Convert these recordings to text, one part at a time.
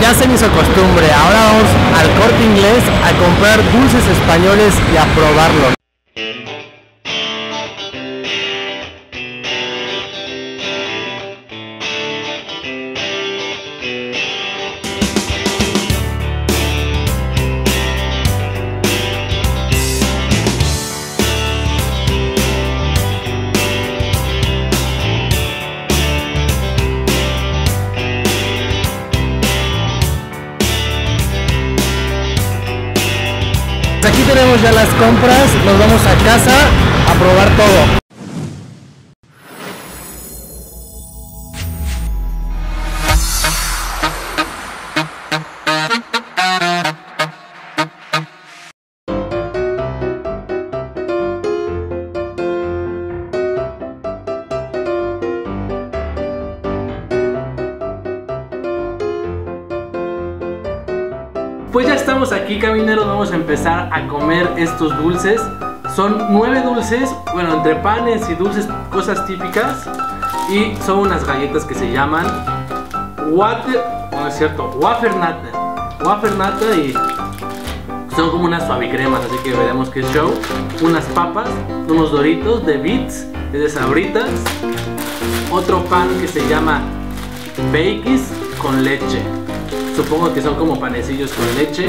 ya se me hizo costumbre. Ahora vamos al Corte Inglés a comprar dulces españoles y a probarlos. Aquí tenemos ya las compras, nos vamos a casa a probar todo. Pues ya estamos aquí, camineros, vamos a empezar a comer estos dulces. Son 9 dulces, bueno, entre panes y dulces, cosas típicas. Y son unas galletas que se llaman Wafer Nata, y son como unas suavicremas, así que veremos qué show. Unas papas, unos doritos de Beats, de Sabritas. Otro pan que se llama Bakis con leche. Supongo que son como panecillos con leche.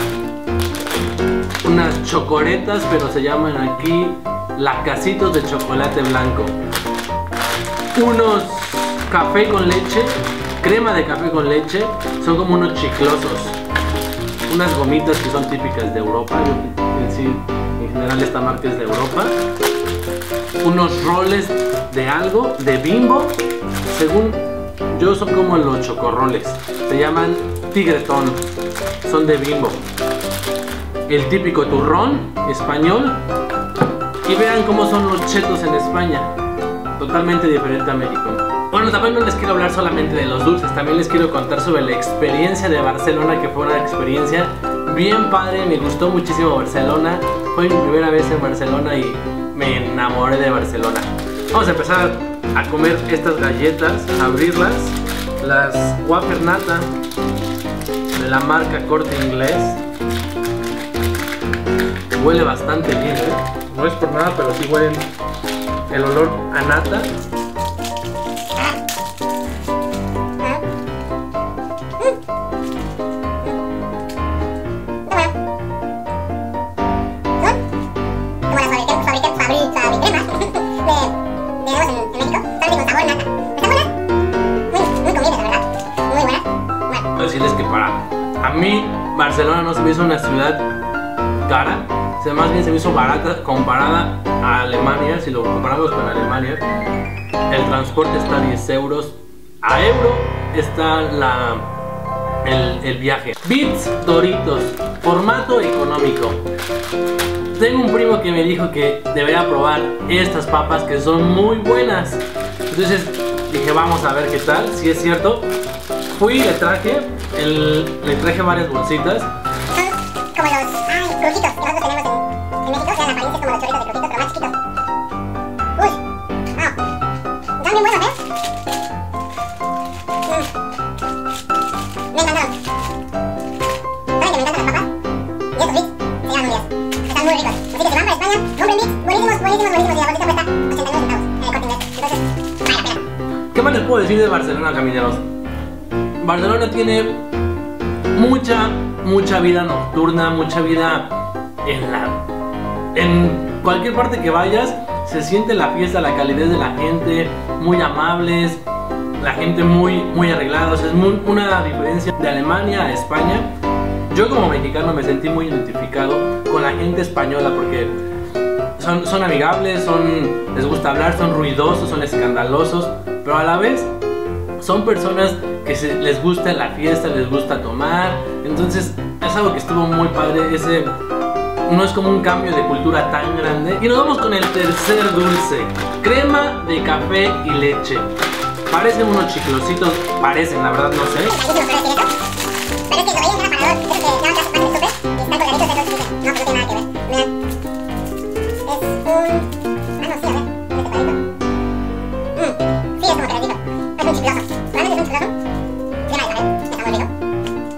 Unas chocoretas, pero se llaman aquí lacasitos de chocolate blanco. Unos café con leche, crema de café con leche. Son como unos chiclosos. Unas gomitas que son típicas de Europa. En general esta marca es de Europa. Unos roles de algo, de Bimbo. Según yo son como los chocorroles. Se llaman tigretón, son de Bimbo. El típico turrón español. Y vean cómo son los chetos en España. Totalmente diferente a México. Bueno, también no les quiero hablar solamente de los dulces. También les quiero contar sobre la experiencia de Barcelona, que fue una experiencia bien padre. Me gustó muchísimo Barcelona. Fue mi primera vez en Barcelona y me enamoré de Barcelona. Vamos a empezar a comer estas galletas, a abrirlas. Las Wafer Nata de la marca Corte Inglés. Huele bastante bien, ¿eh? No es por nada, pero sí huelen el olor a nata. Decirles que a mí Barcelona no se me hizo una ciudad cara, más bien se me hizo barata comparada a Alemania. Si lo comparamos con Alemania, el transporte está a 10 euros, a euro está el viaje. Beats Doritos, formato económico. Tengo un primo que me dijo que debería probar estas papas, que son muy buenas. Entonces dije, vamos a ver qué tal, si es cierto. Fui y le traje varias bolsitas. Son como los crujitos que nosotros tenemos en México, que eran apariencias como los chorritos de crujitos, pero más chiquitos. Uy, wow, están bien buenos, ¿eh? Me encantaron. Saben que me encantan las papas, y estos Beats se llaman un 10. Están muy ricos. Así que si van para España, compren Beats, buenísimos, buenísimos, buenísimos, y la bolsita cuesta 89 centavos en el Corte Inglés. Entonces, vale la pena. ¿Qué más les puedo decir de Barcelona, camineros? Barcelona tiene mucha vida nocturna, mucha vida en cualquier parte que vayas. Se siente la fiesta, la calidez de la gente, muy amables, la gente muy arreglados. Es una diferencia de Alemania a España. Yo como mexicano me sentí muy identificado con la gente española porque son amigables, les gusta hablar, son ruidosos, son escandalosos, pero a la vez son personas que les gusta la fiesta, les gusta tomar. Entonces es algo que estuvo muy padre. No es como un cambio de cultura tan grande. Y nos vamos con el tercer dulce, crema de café y leche. Parecen unos chiclositos, parecen, la verdad no sé. Pero es que lo veían en el aparador, creo que ya casi pan del súper y están colgaditos de los dulces. No, pues no tiene nada que ver. Vean. Es un... no sé, a ver, ¿dónde está cuadrito? Sí, es como pegadito. Es un chicloso. Realmente es un chicloso. Crema de café, está muy rico.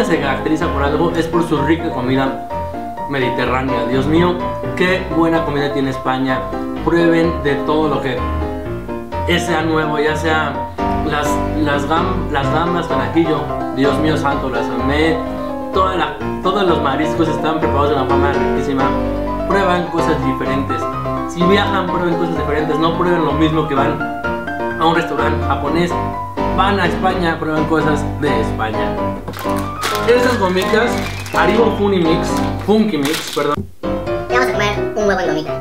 se caracteriza por algo, es por su rica comida mediterránea. Dios mío, qué buena comida tiene España. Prueben de todo lo que sea nuevo, ya sea las gambas con ajillo. Dios mío santo, las amé. Todos los mariscos están preparados de una forma riquísima. Prueban cosas diferentes. Si viajan, prueben cosas diferentes. No prueben lo mismo que van a un restaurante japonés. Van a España, prueban cosas de España. Estas gomitas, Haribo Funky Mix, perdón. Y vamos a comer un huevo en gomita.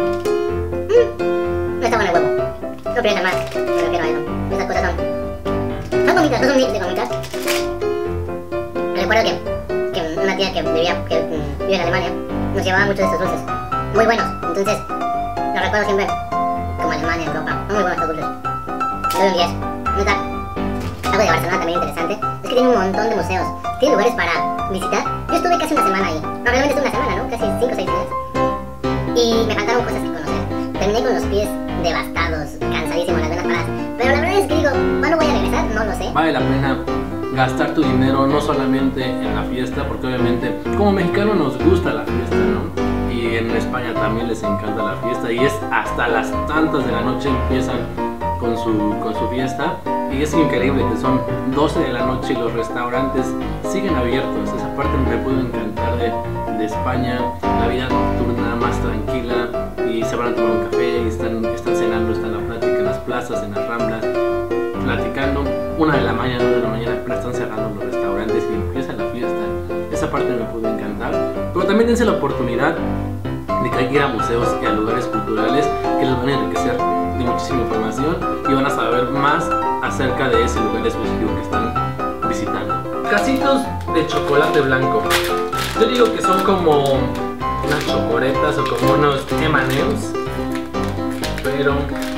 No está bueno el huevo. No pierdas más, me refiero a eso. Esas cosas son gomitas, no son mix de gomitas. Recuerdo que una tía que vive en Alemania nos llevaba muchos de estos dulces. Muy buenos, entonces los recuerdo siempre como Alemania, Europa. Son muy buenos estos dulces. Le doy un 10. ¿No está? Algo de Barcelona también interesante es que tiene un montón de museos. Tiene lugares para visitar. Yo estuve casi una semana ahí. No, realmente estuve una semana, ¿no? Casi 5 o 6 días. Y me faltaron cosas que conocer. Terminé con los pies devastados, cansadísimo, las venas paradas. Pero la verdad es que digo, ¿cuándo voy a regresar? No lo sé. Vale la pena gastar tu dinero no solamente en la fiesta, porque obviamente como mexicanos nos gusta la fiesta, ¿no? Y en España también les encanta la fiesta y es hasta las tantas de la noche empiezan con su fiesta. Y es increíble que son 12 de la noche y los restaurantes siguen abiertos. Esa parte me pudo encantar de España. La vida nocturna más tranquila y se van a tomar un café y están cenando, están en la plática en las plazas, en las ramblas, platicando. 1 de la mañana, 2 de la mañana, pero están cerrando los restaurantes y empieza la fiesta. Esa parte me pudo encantar. Pero también dense la oportunidad de ir a museos y a lugares culturales que les van a enriquecer de muchísima información y van a saber más acerca de ese lugar específico que están visitando. Casitos de chocolate blanco. Yo digo que son como unas chocoretas o como unos M&M's, pero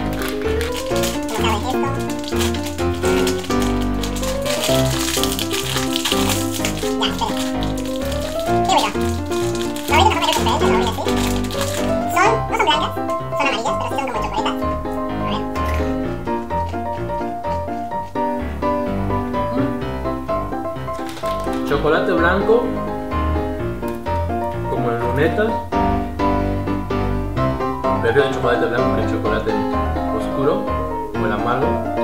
chocolate blanco, como en lunetas. Prefiero el chocolate blanco que el chocolate oscuro o el amargo.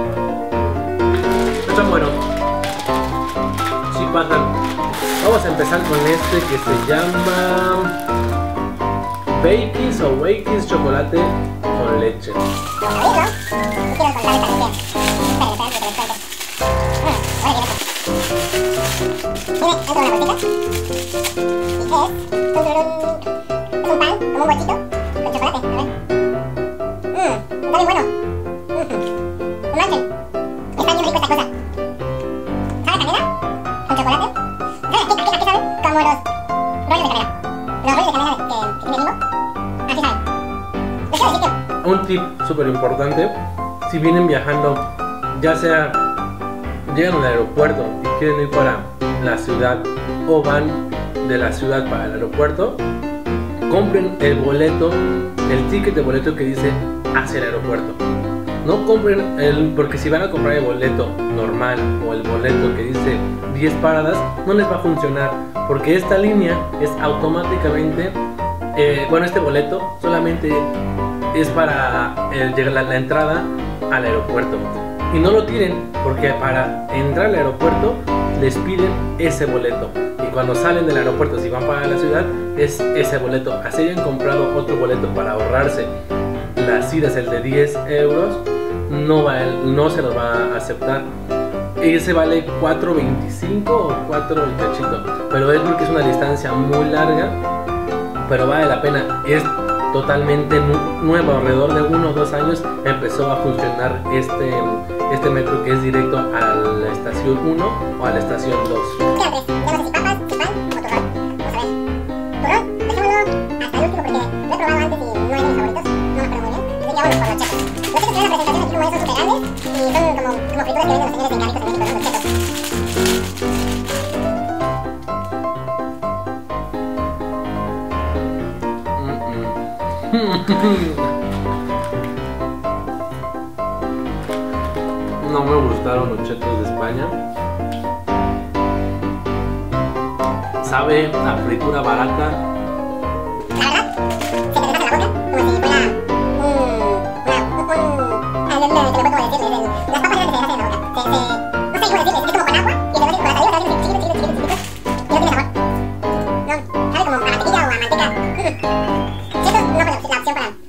Están buenos. Sí pasan. Vamos a empezar con este que se llama Bakey's o Wakey's chocolate con leche. Tiene dentro de una bolsita y es un pan, como un bolsito con chocolate, a ver. Está bien bueno. No manchen, está bien rico esta cosa. ¿Sabe canela? Con chocolate. ¿Qué sabe? Como los rollos de canela. Los rollos de canela que tiene Bimbo. Así saben. Les quiero decir que un tip súper importante, si vienen viajando, ya sea llegan al aeropuerto y quieren ir para la ciudad o van de la ciudad para el aeropuerto, compren el boleto, el ticket de boleto que dice hacia el aeropuerto. No compren porque si van a comprar el boleto normal o el boleto que dice 10 paradas, no les va a funcionar, porque esta línea es automáticamente, este boleto solamente es para la entrada al aeropuerto. Y no lo tienen porque para entrar al aeropuerto les piden ese boleto. Y cuando salen del aeropuerto, si van para la ciudad, es ese boleto. Así hayan comprado otro boleto para ahorrarse las idas, el de 10 euros, no se los va a aceptar. Ese vale 4.25 o 4 el cachito. Pero es porque es una distancia muy larga, pero vale la pena. Es totalmente nuevo, alrededor de 1 o 2 años empezó a funcionar este metro que es directo a la estación 1 o a la estación 2. quedan 3. Ya no sé si papas, si pan o turrón. Vamos a ver. Turrón, dejémoslo hasta el último porque lo he probado antes y no es de mis favoritos. No me acuerdo muy bien. Así que vámonos por los chetos. Los chetos que ven en la presentación aquí como son súper grandes y son como frituras que venden los señores en carritos en México, ¿no? Los chetos. No me gustaron los chetos de España. sabe a fritura barata. La verdad, se te deshace la boca como si fuera las papas ya se deshacen en la boca. No sé cómo decirles, es como con agua y con la saliva se hacen chiquitos y no tiene sabor. No, sabe como a mantequilla o a manteca. Chetos no fue la opción para